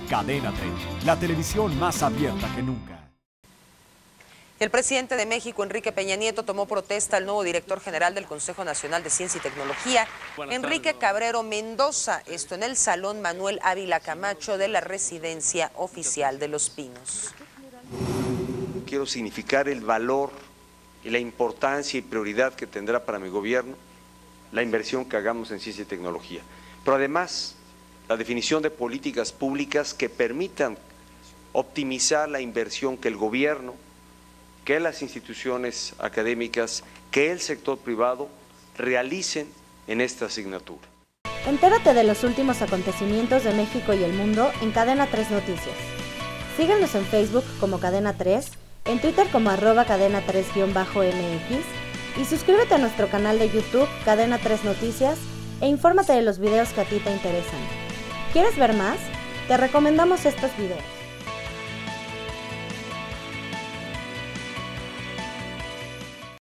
Cadena 30, la televisión más abierta que nunca. El presidente de México, Enrique Peña Nieto, tomó protesta al nuevo director general del Consejo Nacional de Ciencia y Tecnología, Enrique Cabrero Mendoza, esto en el Salón Manuel Ávila Camacho de la Residencia Oficial de Los Pinos. Quiero significar el valor y la importancia y prioridad que tendrá para mi gobierno la inversión que hagamos en ciencia y tecnología, pero además la definición de políticas públicas que permitan optimizar la inversión que el gobierno, que las instituciones académicas, que el sector privado realicen en esta asignatura. Entérate de los últimos acontecimientos de México y el mundo en Cadena 3 Noticias. Síguenos en Facebook como Cadena 3, en Twitter como @cadena3_mx y suscríbete a nuestro canal de YouTube Cadena 3 Noticias e infórmate de los videos que a ti te interesan. ¿Quieres ver más? Te recomendamos estos videos.